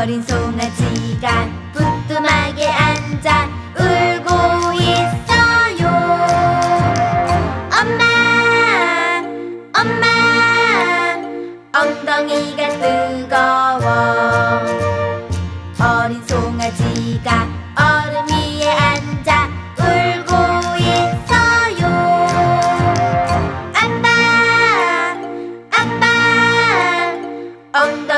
어린 송아지가 부뚜막에 앉아 울고 있어요. 엄마, 엄마, 엉덩이가 뜨거워. 어린 송아지가 얼음 위에 앉아 울고 있어요. 아빠, 아빠, 엉덩이가